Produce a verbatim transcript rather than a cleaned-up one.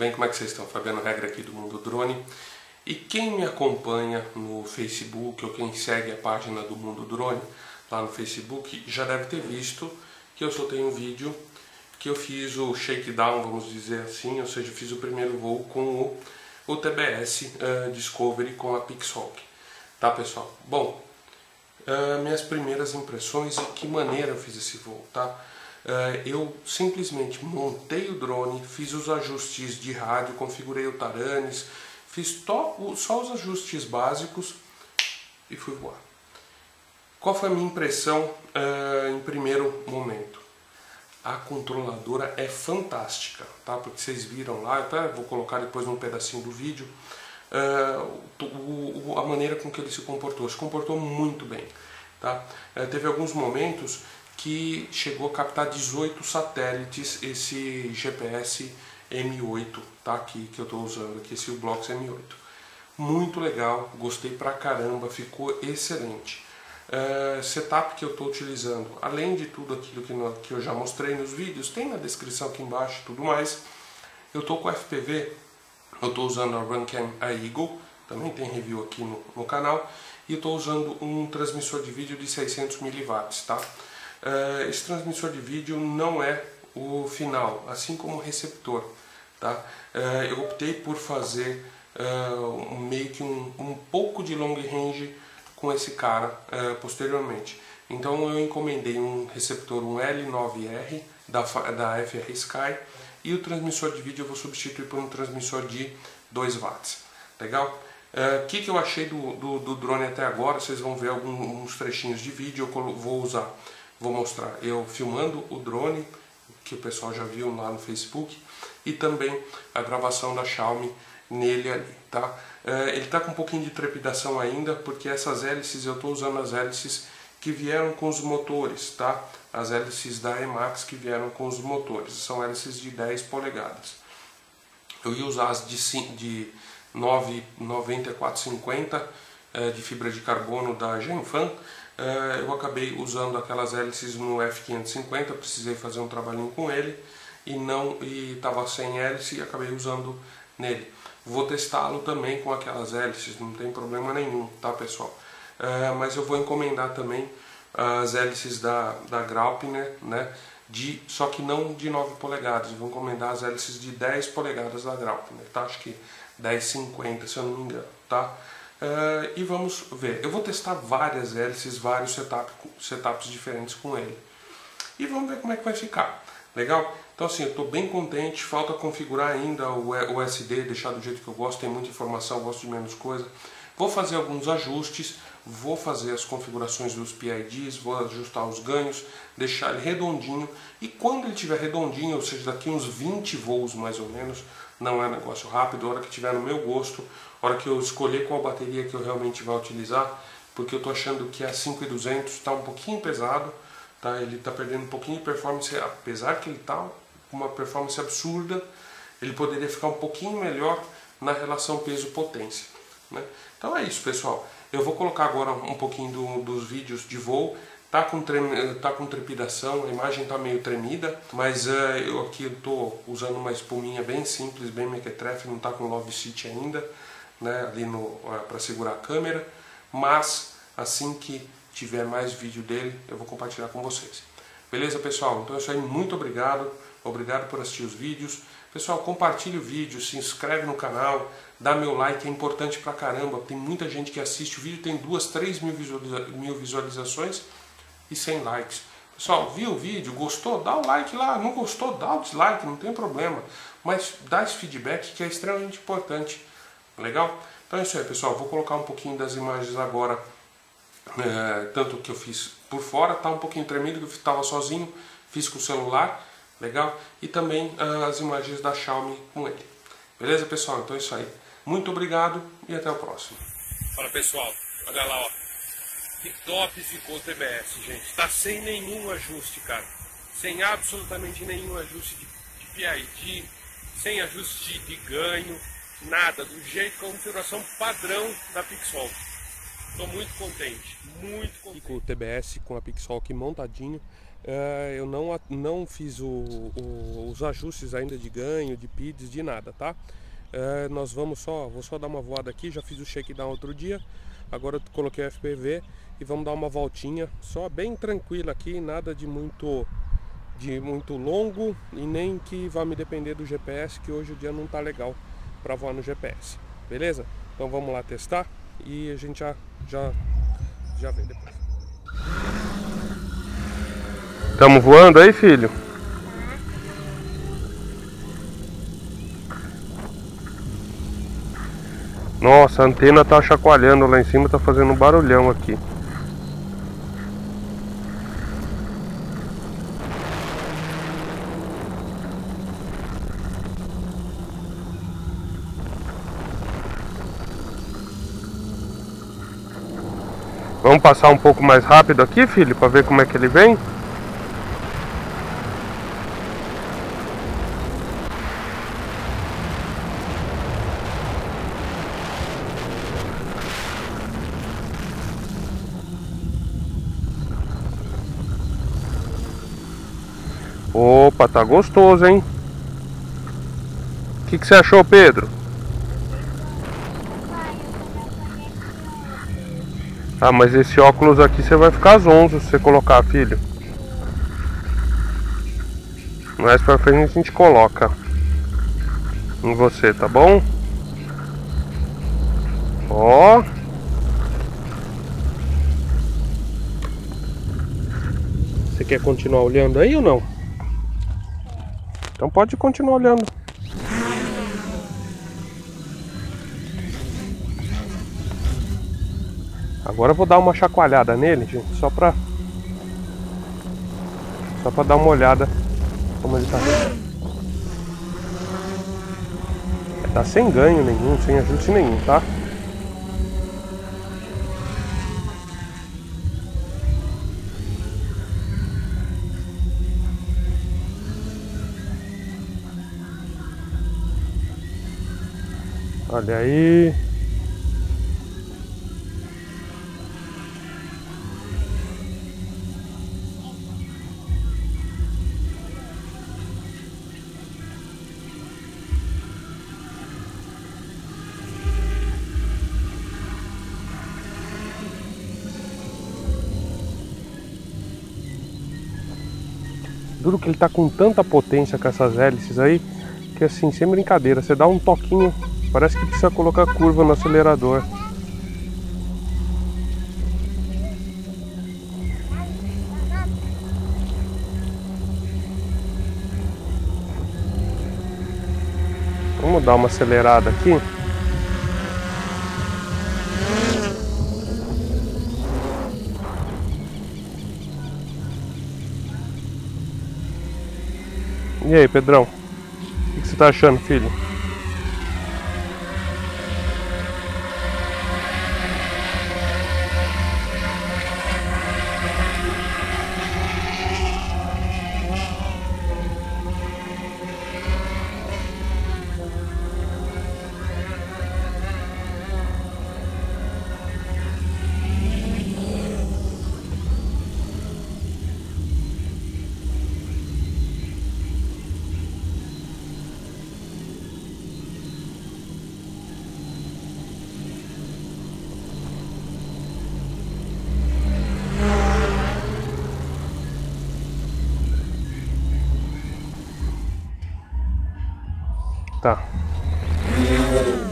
bem? Como é que vocês estão? Fabiano Regra aqui do Mundo Drone. E quem me acompanha no Facebook ou quem segue a página do Mundo Drone lá no Facebook já deve ter visto que eu soltei um vídeo que eu fiz o shakedown, vamos dizer assim, ou seja, eu fiz o primeiro voo com o, o T B S uh, Discovery com a Pixhawk. Tá, pessoal? Bom, uh, minhas primeiras impressões e que maneira eu fiz esse voo, tá? Uh, eu simplesmente montei o drone, fiz os ajustes de rádio, configurei o Taranis, fiz to, só os ajustes básicos e fui voar. Qual foi a minha impressão uh, em primeiro momento? A controladora é fantástica, tá? Porque vocês viram lá, até vou colocar depois um pedacinho do vídeo, uh, o, o, a maneira com que ele se comportou. Se comportou muito bem, tá? Uh, teve alguns momentos que chegou a captar dezoito satélites esse G P S M oito, tá? Aqui, que eu estou usando aqui, esse U-Blox M oito. Muito legal, gostei pra caramba, ficou excelente. Uh, setup que eu estou utilizando, além de tudo aquilo que, no, que eu já mostrei nos vídeos, tem na descrição aqui embaixo e tudo mais. Eu estou com F P V, eu estou usando a Runcam a Eagle, também tem review aqui no, no canal, e eu estou usando um transmissor de vídeo de seiscentos miliwatts, tá? Uh, esse transmissor de vídeo não é o final, assim como o receptor, tá? Uh, eu optei por fazer uh, meio que um, um pouco de long range com esse cara uh, posteriormente. Então eu encomendei um receptor, um L nove R da, da F R Sky, e o transmissor de vídeo eu vou substituir por um transmissor de dois watts. Legal? O uh, que, que eu achei do, do, do drone até agora? Vocês vão ver alguns trechinhos de vídeo, eu vou usar, vou mostrar eu filmando o drone, que o pessoal já viu lá no Facebook, e também a gravação da Xiaomi nele ali, tá? Uh, ele está com um pouquinho de trepidação ainda, porque essas hélices, eu estou usando as hélices que vieram com os motores, tá? As hélices da Emax que vieram com os motores, são hélices de dez polegadas. Eu ia usar as de, de nove noventa e quatro cinquenta uh, de fibra de carbono da Genfan. Uh, eu acabei usando aquelas hélices no F quinhentos e cinquenta, precisei fazer um trabalhinho com ele e não e estava sem hélice e acabei usando nele. Vou testá-lo também com aquelas hélices, não tem problema nenhum, tá, pessoal? Uh, mas eu vou encomendar também as hélices da, da Graupner, né? De, só que não de nove polegadas, eu vou encomendar as hélices de dez polegadas da Graupner, tá? Acho que dez cinquenta, se eu não me engano, tá? Uh, e vamos ver. Eu vou testar várias hélices, vários setup, setups diferentes com ele. E vamos ver como é que vai ficar. Legal? Então assim, eu estou bem contente, falta configurar ainda o S D, deixar do jeito que eu gosto, tem muita informação, gosto de menos coisa. Vou fazer alguns ajustes, vou fazer as configurações dos P I Ds, vou ajustar os ganhos, deixar ele redondinho. E quando ele estiver redondinho, ou seja, daqui uns vinte voos mais ou menos, não é negócio rápido, a hora que estiver no meu gosto, a hora que eu escolher qual bateria que eu realmente vou utilizar, porque eu estou achando que a cinco mil e duzentos está um pouquinho pesado, tá? Ele está perdendo um pouquinho de performance, apesar que ele está com uma performance absurda, ele poderia ficar um pouquinho melhor na relação peso-potência, né? Então é isso, pessoal. Eu vou colocar agora um pouquinho do, dos vídeos de voo. Tá com, trem, tá com trepidação, a imagem tá meio tremida, mas uh, eu aqui estou usando uma espuminha bem simples, bem mequetrefe, não tá com love seat ainda, né, ali no uh, para segurar a câmera, mas assim que tiver mais vídeo dele, eu vou compartilhar com vocês. Beleza, pessoal? Então é isso aí, muito obrigado, obrigado por assistir os vídeos. Pessoal, compartilhe o vídeo, se inscreve no canal, dá meu like, é importante pra caramba, tem muita gente que assiste o vídeo, tem duas, três mil, visualiza mil visualizações e cem likes. Pessoal, viu o vídeo, gostou? Dá o like lá, não gostou? Dá o dislike, não tem problema, mas dá esse feedback que é extremamente importante, legal? Então é isso aí, pessoal, vou colocar um pouquinho das imagens agora, é, tanto que eu fiz por fora, tá um pouquinho tremido, que eu estava sozinho, fiz com o celular, legal? E também uh, as imagens da Xiaomi com ele. Beleza, pessoal? Então é isso aí. Muito obrigado e até o próximo. Fala, pessoal. Olha lá, ó. Que top ficou o T B S, gente. Tá sem nenhum ajuste, cara. Sem absolutamente nenhum ajuste de, de P I D, sem ajuste de ganho, nada. Do jeito com a configuração padrão da Pixhawk. Tô muito contente, muito contente. Com o T B S, com a Pixhawk montadinho, é, eu não, não fiz o, o, os ajustes ainda de ganho, de P I Ds, de nada, tá? É, nós vamos só, vou só dar uma voada aqui, já fiz o shakedown outro dia, agora eu coloquei o F P V e vamos dar uma voltinha, só bem tranquila aqui, nada de muito, de muito longo e nem que vá me depender do G P S, que hoje o dia não tá legal para voar no G P S, beleza? Então vamos lá testar e a gente já, já, já vê depois. Estamos voando aí, filho? Nossa, a antena tá chacoalhando lá em cima, tá fazendo um barulhão aqui. Vamos passar um pouco mais rápido aqui, filho, para ver como é que ele vem? Opa, tá gostoso, hein? O que, que você achou, Pedro? Ah, mas esse óculos aqui você vai ficar zonzo se você colocar, filho. Mais pra frente a gente coloca em você, tá bom? Ó. Você quer continuar olhando aí ou não? Então pode continuar olhando. Agora eu vou dar uma chacoalhada nele, gente, só pra Só pra dar uma olhada como ele tá. Tá sem ganho nenhum, sem ajuste nenhum, tá? Olha aí. Duro que ele tá com tanta potência com essas hélices aí, que assim, sem brincadeira, você dá um toquinho, parece que precisa colocar curva no acelerador. Vamos dar uma acelerada aqui. E aí, Pedrão? O que você tá achando, filho? Tá.